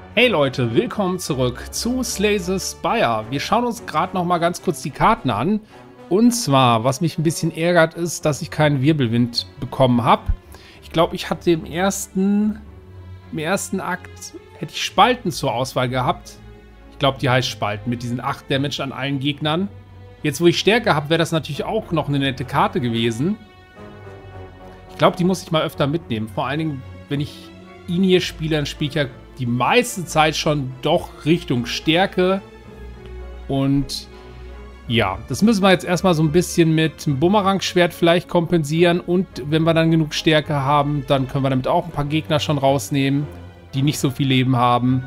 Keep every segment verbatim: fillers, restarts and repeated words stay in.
Hey Leute, willkommen zurück zu Slay the Spire. Wir schauen uns gerade noch mal ganz kurz die Karten an. Und zwar, was mich ein bisschen ärgert, ist, dass ich keinen Wirbelwind bekommen habe. Ich glaube, ich hatte im ersten, im ersten Akt, hätte ich Spalten zur Auswahl gehabt. Ich glaube, die heißt Spalten mit diesen acht Damage an allen Gegnern. Jetzt, wo ich Stärke habe, wäre das natürlich auch noch eine nette Karte gewesen. Ich glaube, die muss ich mal öfter mitnehmen. Vor allen Dingen, wenn ich ihn hier spiele, dann spiele ich ja die meiste Zeit schon doch Richtung Stärke. Und ja, das müssen wir jetzt erstmal so ein bisschen mit einem Bumerang-Schwert vielleicht kompensieren. Und wenn wir dann genug Stärke haben, dann können wir damit auch ein paar Gegner schon rausnehmen, die nicht so viel Leben haben.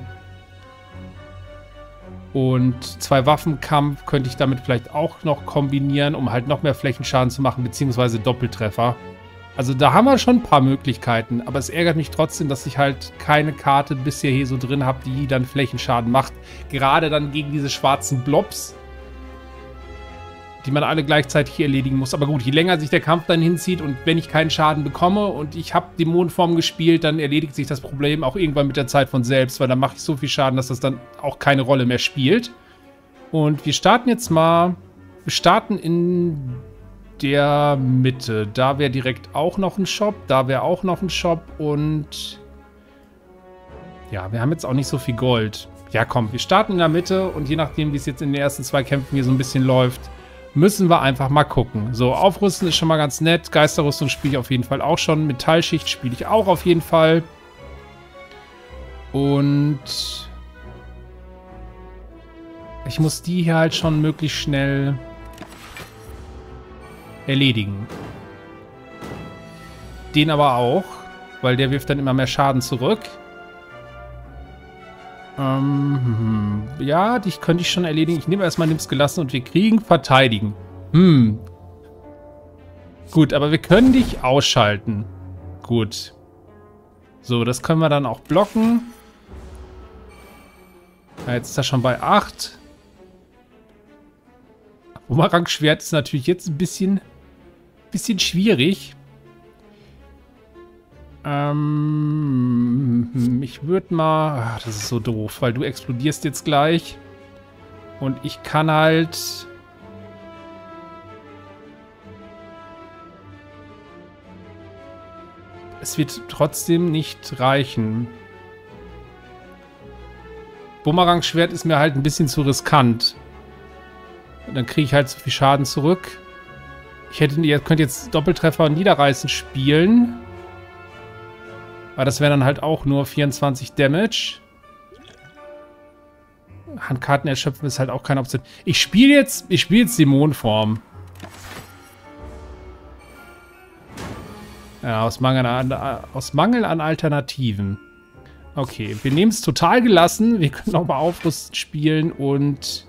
Und zwei Waffenkampf könnte ich damit vielleicht auch noch kombinieren, um halt noch mehr Flächenschaden zu machen, beziehungsweise Doppeltreffer. Also da haben wir schon ein paar Möglichkeiten, aber es ärgert mich trotzdem, dass ich halt keine Karte bisher hier so drin habe, die dann Flächenschaden macht. Gerade dann gegen diese schwarzen Blobs, die man alle gleichzeitig erledigen muss. Aber gut, je länger sich der Kampf dann hinzieht und wenn ich keinen Schaden bekomme und ich habe Dämonenform gespielt, dann erledigt sich das Problem auch irgendwann mit der Zeit von selbst, weil dann mache ich so viel Schaden, dass das dann auch keine Rolle mehr spielt. Und wir starten jetzt mal, wir starten in der Mitte. Da wäre direkt auch noch ein Shop, da wäre auch noch ein Shop und ja, wir haben jetzt auch nicht so viel Gold. Ja komm, wir starten in der Mitte und je nachdem, wie es jetzt in den ersten zwei Kämpfen hier so ein bisschen läuft, müssen wir einfach mal gucken. So, Aufrüsten ist schon mal ganz nett. Geisterrüstung spiele ich auf jeden Fall auch schon. Metallschicht spiele ich auch auf jeden Fall. Und ich muss die hier halt schon möglichst schnell erledigen. Den aber auch, weil der wirft dann immer mehr Schaden zurück. Ähm, ja, dich könnte ich schon erledigen. Ich nehme erstmal Nimm's gelassen und wir kriegen verteidigen. Hm. Gut, aber wir können dich ausschalten. Gut. So, das können wir dann auch blocken. Ja, jetzt ist er schon bei acht. Bumerang-Schwert ist natürlich jetzt ein bisschen, bisschen schwierig. Ähm, ich würde mal... Ach, das ist so doof, weil du explodierst jetzt gleich. Und ich kann halt... Es wird trotzdem nicht reichen. Bumerang-Schwert ist mir halt ein bisschen zu riskant. Dann kriege ich halt so viel Schaden zurück. Ich hätte, ihr könnt jetzt Doppeltreffer und Niederreißen spielen. Aber das wäre dann halt auch nur vierundzwanzig Damage. Handkarten erschöpfen ist halt auch keine Option. Ich spiele jetzt, ich spiele jetzt Dämonenform. Ja, aus Mangel an, aus Mangel an Alternativen. Okay, wir nehmen es total gelassen. Wir können auch mal Aufrüsten spielen und...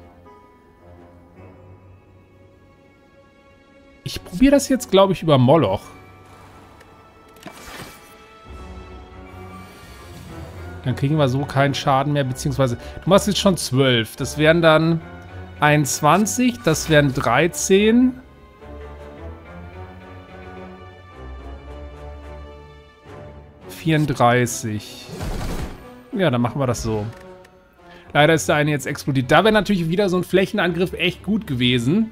Ich probiere das jetzt, glaube ich, über Moloch. Dann kriegen wir so keinen Schaden mehr, beziehungsweise... Du machst jetzt schon zwölf. Das wären dann einundzwanzig, das wären dreizehn. vierunddreißig. Ja, dann machen wir das so. Leider ist der eine jetzt explodiert. Da wäre natürlich wieder so ein Flächenangriff echt gut gewesen.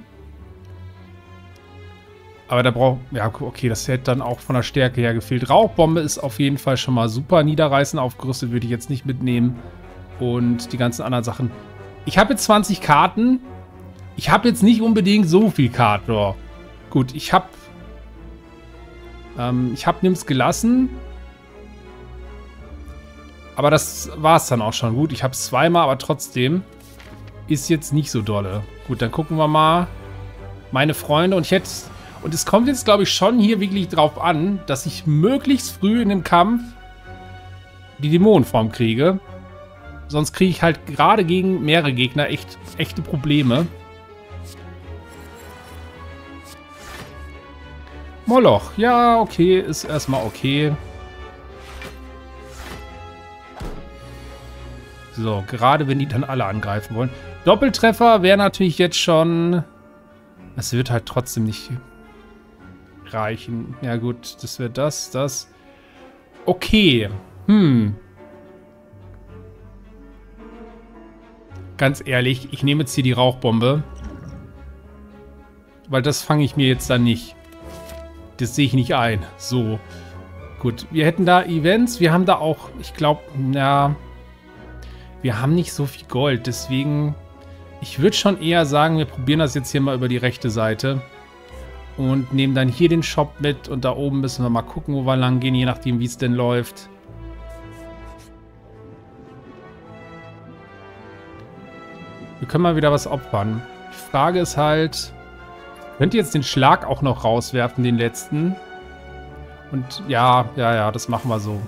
Aber da braucht... Ja, okay, das hätte dann auch von der Stärke her gefehlt. Rauchbombe ist auf jeden Fall schon mal super. Niederreißen aufgerüstet würde ich jetzt nicht mitnehmen. Und die ganzen anderen Sachen. Ich habe jetzt zwanzig Karten. Ich habe jetzt nicht unbedingt so viel Karten. Oh. Gut, ich habe... Ähm, ich habe Nimm's gelassen. Aber das war es dann auch schon. Gut, ich habe es zweimal, aber trotzdem ist jetzt nicht so dolle. Gut, dann gucken wir mal. Meine Freunde. Und ich hätte... Und es kommt jetzt, glaube ich, schon hier wirklich drauf an, dass ich möglichst früh in dem Kampf die Dämonenform kriege. Sonst kriege ich halt gerade gegen mehrere Gegner echt echte Probleme. Moloch. Ja, okay. Ist erstmal okay. So, gerade wenn die dann alle angreifen wollen. Doppeltreffer wäre natürlich jetzt schon... Es wird halt trotzdem nicht... reichen. Ja gut, das wäre das, das. Okay. Hm. Ganz ehrlich, ich nehme jetzt hier die Rauchbombe. Weil das fange ich mir jetzt dann nicht. Das sehe ich nicht ein. So. Gut, wir hätten da Events. Wir haben da auch, ich glaube, na... Wir haben nicht so viel Gold. Deswegen, ich würde schon eher sagen, wir probieren das jetzt hier mal über die rechte Seite. Und nehmen dann hier den Shop mit. Und da oben müssen wir mal gucken, wo wir lang gehen, je nachdem, wie es denn läuft. Wir können mal wieder was opfern. Die Frage ist halt, könnt ihr jetzt den Schlag auch noch rauswerfen, den letzten? Und ja, ja, ja, das machen wir so.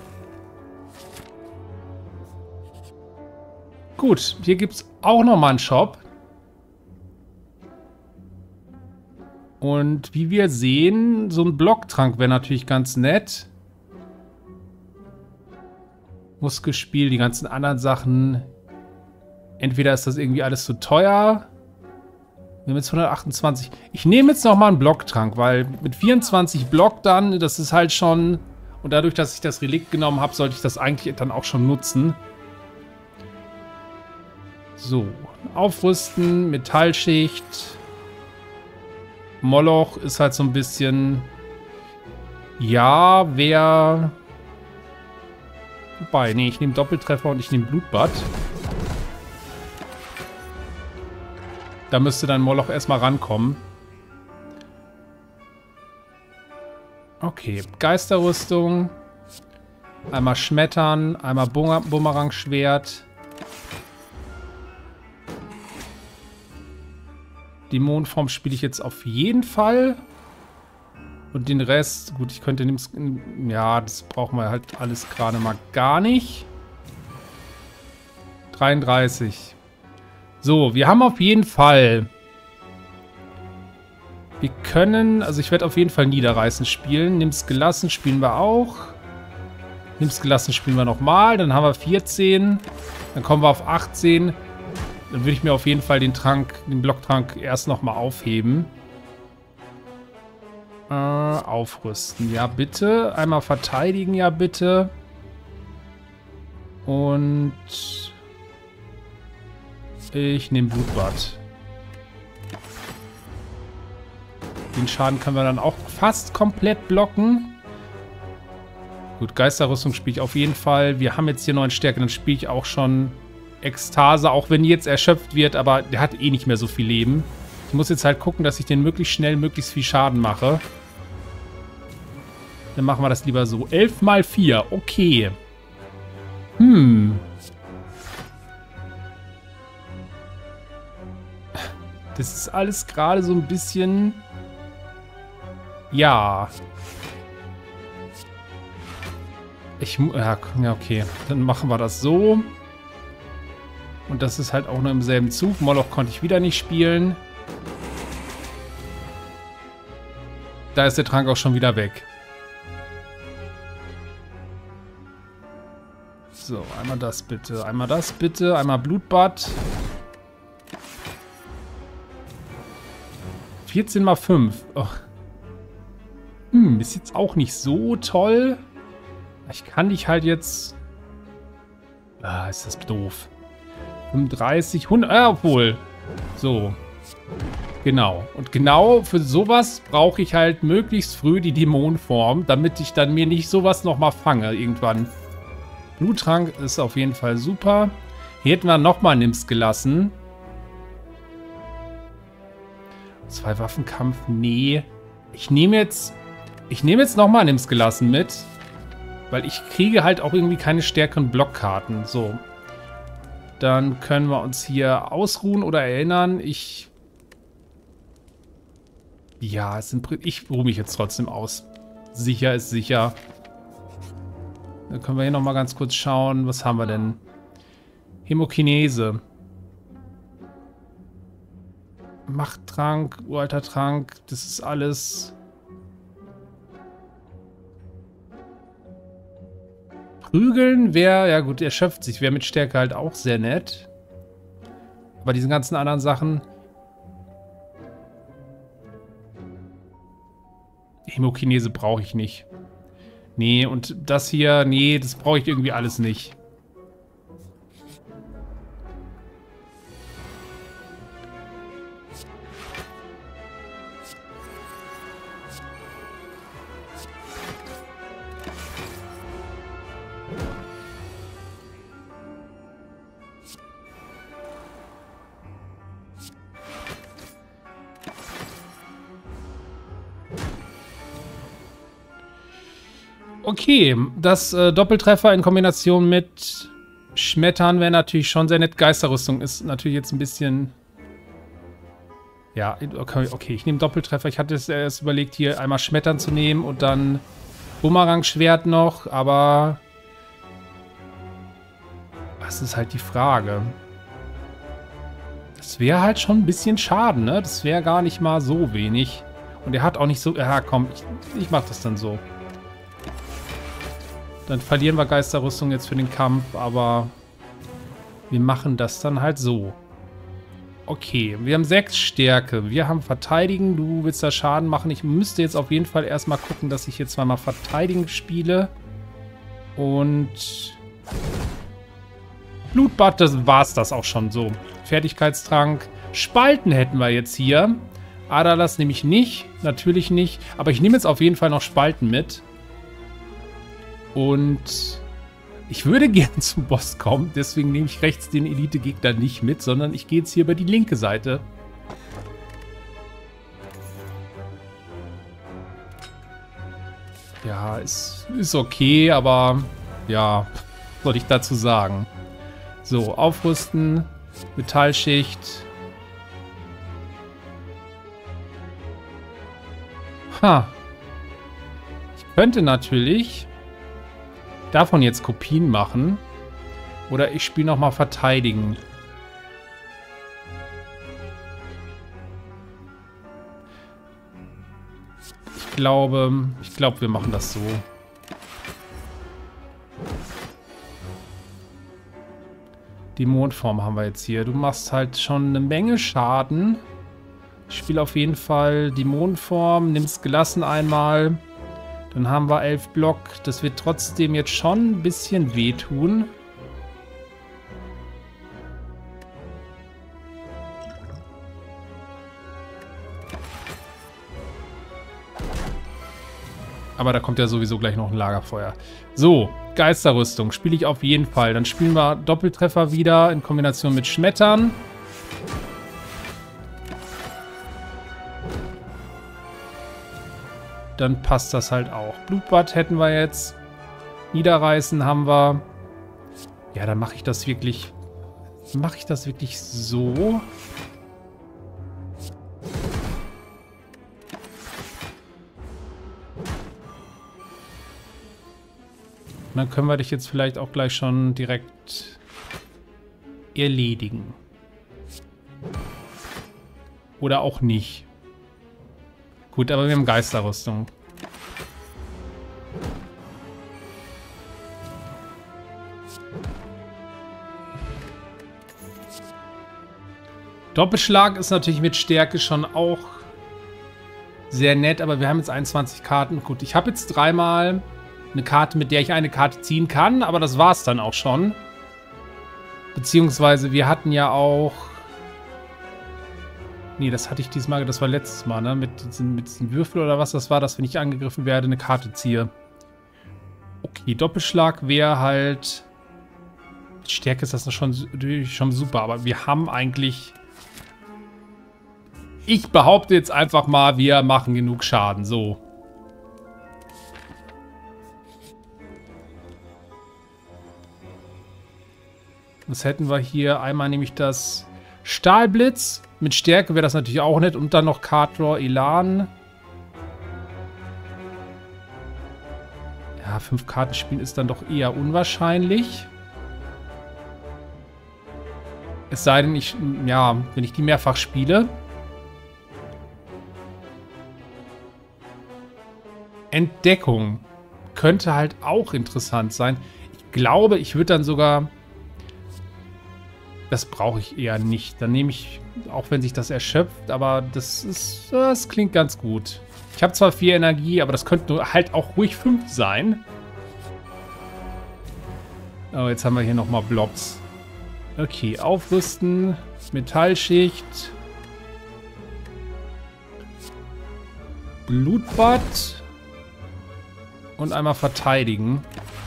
Gut, hier gibt es auch nochmal einen Shop. Und wie wir sehen, so ein Blocktrank wäre natürlich ganz nett. Muskelspiel, die ganzen anderen Sachen. Entweder ist das irgendwie alles zu teuer. Wir haben jetzt hundertachtundzwanzig. Ich nehme jetzt nochmal einen Blocktrank, weil mit vierundzwanzig Block dann, das ist halt schon... Und dadurch, dass ich das Relikt genommen habe, sollte ich das eigentlich dann auch schon nutzen. So, aufrüsten, Metallschicht. Moloch ist halt so ein bisschen... Ja, wer... Wobei, nee, ich nehme Doppeltreffer und ich nehme Blutbad. Da müsste dann Moloch erstmal rankommen. Okay, Geisterrüstung. Einmal Schmettern, einmal Bumerang-Schwert. Dämonenform spiele ich jetzt auf jeden Fall. Und den Rest, gut, ich könnte... Ja, das brauchen wir halt alles gerade mal gar nicht. dreiunddreißig. So, wir haben auf jeden Fall... Wir können... Also ich werde auf jeden Fall Niederreißen spielen. Nimm's gelassen spielen wir auch. Nimm's gelassen spielen wir nochmal. Dann haben wir vierzehn. Dann kommen wir auf achtzehn. Dann würde ich mir auf jeden Fall den Trank, den Blocktrank erst nochmal aufheben. Äh, aufrüsten. Ja, bitte. Einmal verteidigen, ja, bitte. Und... Ich nehme Blutbad. Den Schaden können wir dann auch fast komplett blocken. Gut, Geisterrüstung spiele ich auf jeden Fall. Wir haben jetzt hier neun Stärke, dann spiele ich auch schon Ekstase, auch wenn die jetzt erschöpft wird, aber der hat eh nicht mehr so viel Leben. Ich muss jetzt halt gucken, dass ich den möglichst schnell, möglichst viel Schaden mache. Dann machen wir das lieber so. elf mal vier, okay. Hm. Das ist alles gerade so ein bisschen... Ja. Ich... Ja, okay. Dann machen wir das so. Und das ist halt auch nur im selben Zug. Moloch konnte ich wieder nicht spielen. Da ist der Trank auch schon wieder weg. So, einmal das bitte. Einmal das bitte. Einmal Blutbad. vierzehn mal fünf. Oh. Hm, ist jetzt auch nicht so toll. Ich kann dich halt jetzt... Ah, ist das doof. fünfunddreißig, hundert... Ah, obwohl. So. Genau. Und genau für sowas brauche ich halt möglichst früh die Dämonenform, damit ich dann mir nicht sowas nochmal fange irgendwann. Bluttrank ist auf jeden Fall super. Hier hätten wir nochmal Nims gelassen. Zwei Waffenkampf, nee. Ich nehme jetzt... Ich nehme jetzt nochmal Nims gelassen mit. Weil ich kriege halt auch irgendwie keine stärkeren Blockkarten. So. Dann können wir uns hier ausruhen oder erinnern. Ich... Ja, es sind, ich ruhe mich jetzt trotzdem aus. Sicher ist sicher. Dann können wir hier nochmal ganz kurz schauen. Was haben wir denn? Hämokinese. Machttrank, uralter Trank, das ist alles. Prügeln wäre, ja gut, erschöpft sich, wäre mit Stärke halt auch sehr nett. Aber diese ganzen anderen Sachen. Hämokinese brauche ich nicht. Nee, und das hier, nee, das brauche ich irgendwie alles nicht. Okay, das äh, Doppeltreffer in Kombination mit Schmettern wäre natürlich schon sehr nett. Geisterrüstung ist natürlich jetzt ein bisschen... Ja, okay, okay, ich nehme Doppeltreffer. Ich hatte es erst überlegt, hier einmal Schmettern zu nehmen und dann Bumerang-Schwert noch, aber... Das ist halt die Frage. Das wäre halt schon ein bisschen Schaden, ne? Das wäre gar nicht mal so wenig. Und er hat auch nicht so... Ja, komm, ich, ich mach das dann so. Dann verlieren wir Geisterrüstung jetzt für den Kampf, aber wir machen das dann halt so. Okay, wir haben sechs Stärke. Wir haben Verteidigen. Du willst da Schaden machen. Ich müsste jetzt auf jeden Fall erstmal gucken, dass ich jetzt zweimal Verteidigen spiele. Und Blutbad, das war's das auch schon so. Fertigkeitstrank. Spalten hätten wir jetzt hier. Aderlass nehme ich nicht. Natürlich nicht. Aber ich nehme jetzt auf jeden Fall noch Spalten mit. Und ich würde gern zum Boss kommen, deswegen nehme ich rechts den Elite-Gegner nicht mit, sondern ich gehe jetzt hier über die linke Seite. Ja, ist, ist okay, aber ja, was soll ich dazu sagen? So, aufrüsten, Metallschicht. Ha. Ich könnte natürlich... davon jetzt Kopien machen. Oder ich spiele nochmal verteidigen. Ich glaube, ich glaube, wir machen das so. Die Mondform haben wir jetzt hier. Du machst halt schon eine Menge Schaden. Ich spiele auf jeden Fall die Mondform, nimmst gelassen einmal. Dann haben wir elf Block. Das wird trotzdem jetzt schon ein bisschen wehtun. Aber da kommt ja sowieso gleich noch ein Lagerfeuer. So, Geisterrüstung spiele ich auf jeden Fall. Dann spielen wir Doppeltreffer wieder in Kombination mit Schmettern. Dann passt das halt auch. Blutbad hätten wir jetzt. Niederreißen haben wir. Ja, dann mache ich das wirklich... Mache ich das wirklich so? Und dann können wir dich jetzt vielleicht auch gleich schon direkt erledigen. Oder auch nicht. Gut, aber wir haben Geisterrüstung. Doppelschlag ist natürlich mit Stärke schon auch sehr nett, aber wir haben jetzt einundzwanzig Karten. Gut, ich habe jetzt dreimal eine Karte, mit der ich eine Karte ziehen kann, aber das war es dann auch schon. Beziehungsweise wir hatten ja auch... Nee, das hatte ich diesmal, das war letztes Mal, ne? Mit diesem, mit diesem Würfel oder was das war, dass, wenn ich angegriffen werde, eine Karte ziehe. Okay, Doppelschlag wäre halt... Mit Stärke ist das schon, schon super, aber wir haben eigentlich... Ich behaupte jetzt einfach mal, wir machen genug Schaden, so. Was hätten wir hier? Einmal nämlich das Stahlblitz. Mit Stärke wäre das natürlich auch nett. Und dann noch Card-Draw Elan. Ja, fünf Karten spielen ist dann doch eher unwahrscheinlich. Es sei denn, ich, ja, wenn ich die mehrfach spiele. Entdeckung könnte halt auch interessant sein. Ich glaube, ich würde dann sogar... Das brauche ich eher nicht. Dann nehme ich, auch wenn sich das erschöpft, aber das ist, das klingt ganz gut. Ich habe zwar vier Energie, aber das könnte halt auch ruhig fünf sein. Oh, jetzt haben wir hier nochmal Blobs. Okay, aufrüsten, Metallschicht, Blutbad und einmal verteidigen.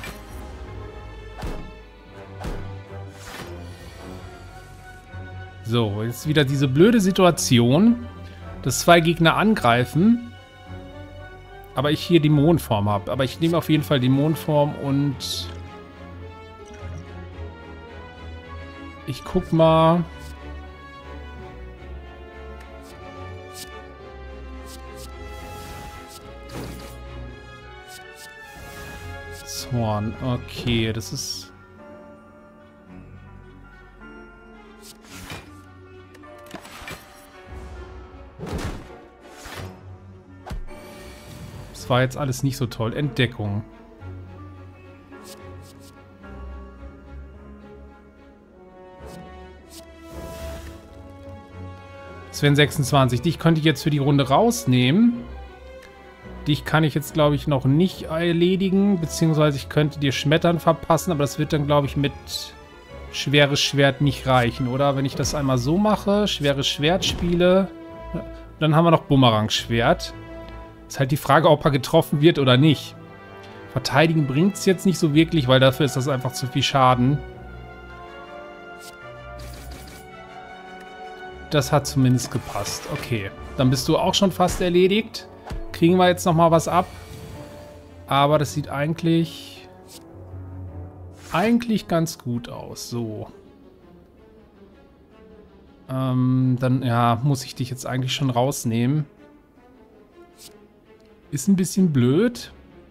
So, jetzt wieder diese blöde Situation, dass zwei Gegner angreifen. Aber ich hier Dämonenform habe. Aber ich nehme auf jeden Fall Dämonenform und... Ich guck mal... Zorn. Okay, das ist... Das war jetzt alles nicht so toll. Entdeckung. Das wären sechsundzwanzig. Dich könnte ich jetzt für die Runde rausnehmen. Dich kann ich jetzt, glaube ich, noch nicht erledigen. Beziehungsweise ich könnte dir Schmettern verpassen. Aber das wird dann, glaube ich, mit schweres Schwert nicht reichen, oder? Wenn ich das einmal so mache, schweres Schwert spiele, dann haben wir noch Bumerang-Schwert. Ist halt die Frage, ob er getroffen wird oder nicht. Verteidigen bringt es jetzt nicht so wirklich, weil dafür ist das einfach zu viel Schaden. Das hat zumindest gepasst. Okay, dann bist du auch schon fast erledigt. Kriegen wir jetzt nochmal was ab. Aber das sieht eigentlich... eigentlich ganz gut aus. So. Ähm, dann, ja, muss ich dich jetzt eigentlich schon rausnehmen. Ist ein bisschen blöd.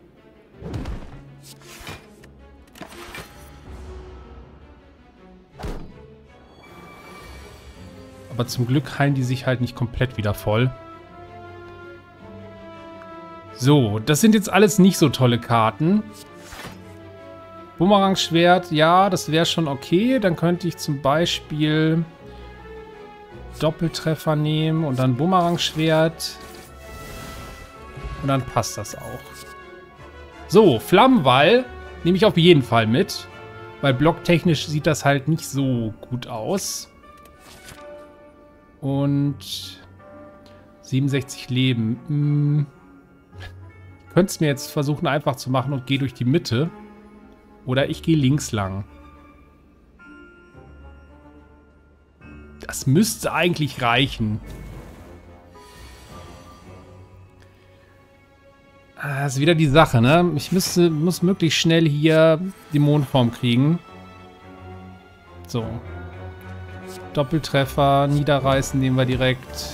Aber zum Glück heilen die sich halt nicht komplett wieder voll. So, das sind jetzt alles nicht so tolle Karten. Bumerang-Schwert, ja, das wäre schon okay. Dann könnte ich zum Beispiel Doppeltreffer nehmen und dann Bumerang-Schwert. Und dann passt das auch. So, Flammenwall nehme ich auf jeden Fall mit. Weil blocktechnisch sieht das halt nicht so gut aus. Und siebenundsechzig Leben. Hm. Ich könnte es mir jetzt versuchen einfach zu machen und gehe durch die Mitte. Oder ich gehe links lang. Das müsste eigentlich reichen. Das ist wieder die Sache, ne? Ich müsste, muss möglichst schnell hier Dämonenform kriegen. So. Doppeltreffer, niederreißen nehmen wir direkt.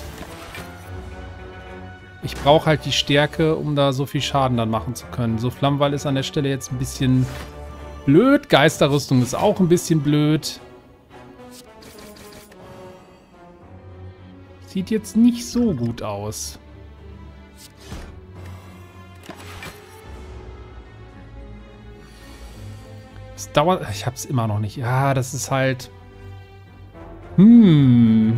Ich brauche halt die Stärke, um da so viel Schaden dann machen zu können. So, Flammenwall ist an der Stelle jetzt ein bisschen blöd. Geisterrüstung ist auch ein bisschen blöd. Sieht jetzt nicht so gut aus. Es dauert... Ich hab's immer noch nicht. Ja, das ist halt... Hm...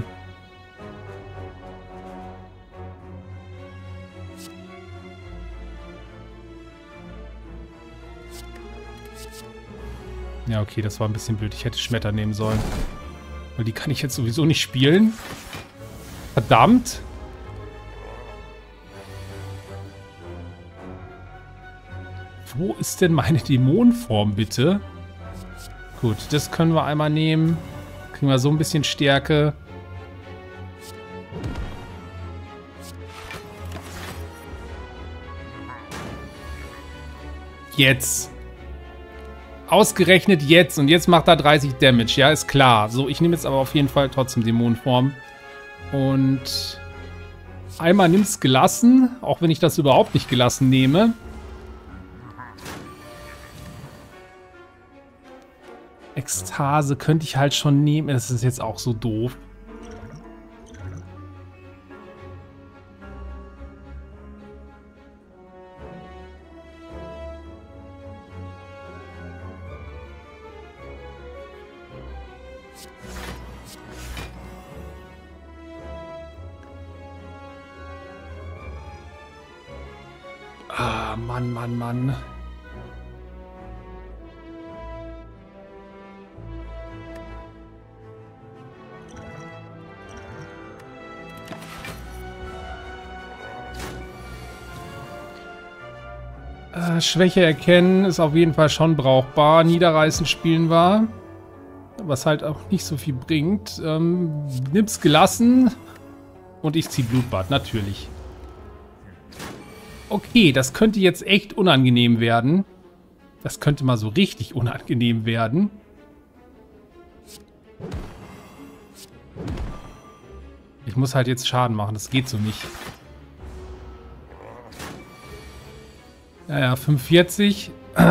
Ja, okay, das war ein bisschen blöd. Ich hätte Schmetter nehmen sollen. Weil die kann ich jetzt sowieso nicht spielen. Verdammt. Wo ist denn meine Dämonenform, bitte? Gut, das können wir einmal nehmen. Kriegen wir so ein bisschen Stärke. Jetzt. Ausgerechnet jetzt. Und jetzt macht er dreißig Damage. Ja, ist klar. So, ich nehme jetzt aber auf jeden Fall trotzdem Dämonenform. Und einmal nimm es gelassen. Auch wenn ich das überhaupt nicht gelassen nehme. Ekstase könnte ich halt schon nehmen. Das ist jetzt auch so doof. Ah, Mann, Mann, Mann. Äh, Schwäche erkennen ist auf jeden Fall schon brauchbar. Niederreißen spielen wir. Was halt auch nicht so viel bringt. Ähm, nimm's gelassen. Und ich ziehe Blutbad, natürlich. Okay, das könnte jetzt echt unangenehm werden. Das könnte mal so richtig unangenehm werden. Ich muss halt jetzt Schaden machen, das geht so nicht. Naja, fünfundvierzig.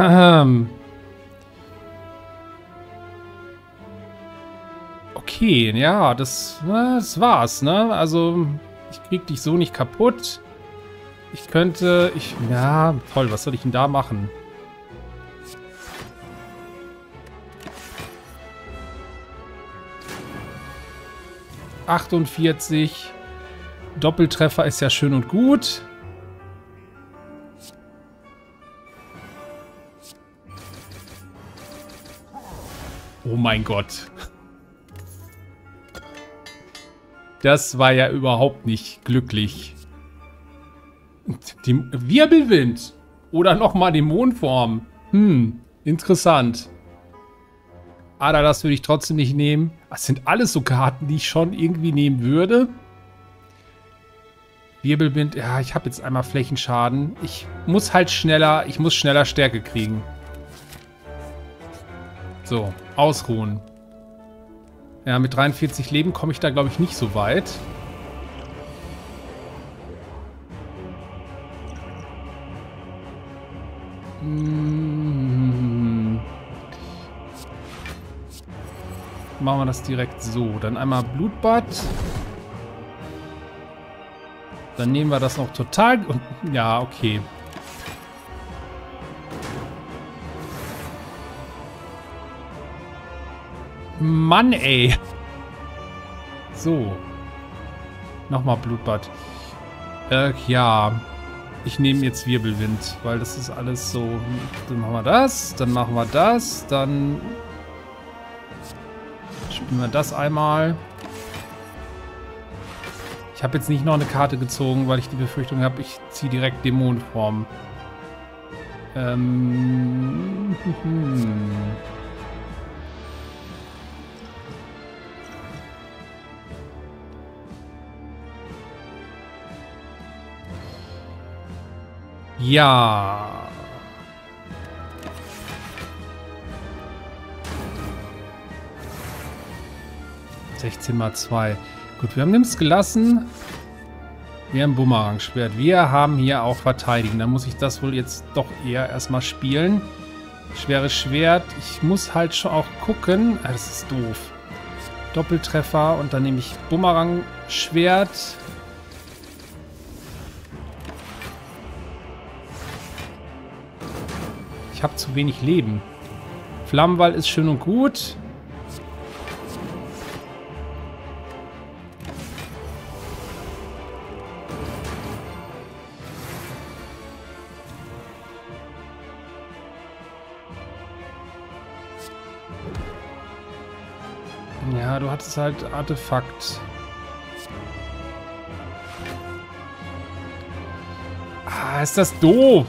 Okay, ja, das, das war's, ne? Also, ich krieg dich so nicht kaputt. Ich könnte, ich, ja, toll, was soll ich denn da machen? achtundvierzig. Doppeltreffer ist ja schön und gut. Oh mein Gott. Das war ja überhaupt nicht glücklich. Die Wirbelwind. Oder nochmal Dämonenform. Hm, interessant. Aber das würde ich trotzdem nicht nehmen. Das sind alles so Karten, die ich schon irgendwie nehmen würde. Wirbelwind, ja, ich habe jetzt einmal Flächenschaden. Ich muss halt schneller, ich muss schneller Stärke kriegen. So, ausruhen. Ja, mit dreiundvierzig Leben komme ich da, glaube ich, nicht so weit. Hm. Machen wir das direkt so. Dann einmal Blutbad. Dann nehmen wir das noch total... Und, ja, okay. Mann, ey. So. Nochmal Blutbad. Äh, ja. Ich nehme jetzt Wirbelwind, weil das ist alles so... Dann machen wir das, dann machen wir das, dann... Spielen wir das einmal. Ich habe jetzt nicht noch eine Karte gezogen, weil ich die Befürchtung habe, ich ziehe direkt Dämonenform. Ähm... Hm. Ja. sechzehn mal zwei. Gut, wir haben Nims gelassen. Wir haben Bumerang-Schwert. Wir haben hier auch Verteidigen. Dann muss ich das wohl jetzt doch eher erstmal spielen. Schweres Schwert. Ich muss halt schon auch gucken. Ah, das ist doof. Doppeltreffer und dann nehme ich Bumerang-Schwert. Ich habe zu wenig Leben. Flammenwall ist schön und gut. Ja, du hattest halt Artefakt. Ah, ist das doof.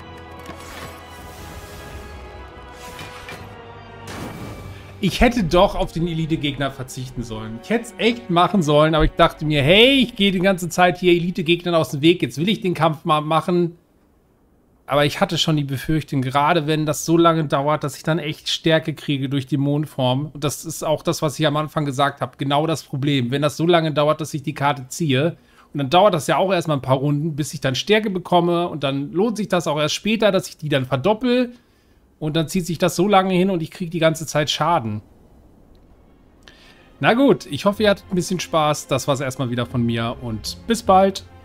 Ich hätte doch auf den Elite-Gegner verzichten sollen. Ich hätte es echt machen sollen, aber ich dachte mir, hey, ich gehe die ganze Zeit hier Elite-Gegnern aus dem Weg. Jetzt will ich den Kampf mal machen. Aber ich hatte schon die Befürchtung, gerade wenn das so lange dauert, dass ich dann echt Stärke kriege durch die Mondform. Und das ist auch das, was ich am Anfang gesagt habe. Genau das Problem. Wenn das so lange dauert, dass ich die Karte ziehe, und dann dauert das ja auch erstmal ein paar Runden, bis ich dann Stärke bekomme. Und dann lohnt sich das auch erst später, dass ich die dann verdoppel. Und dann zieht sich das so lange hin und ich kriege die ganze Zeit Schaden. Na gut, ich hoffe, ihr hattet ein bisschen Spaß. Das war es erstmal wieder von mir und bis bald.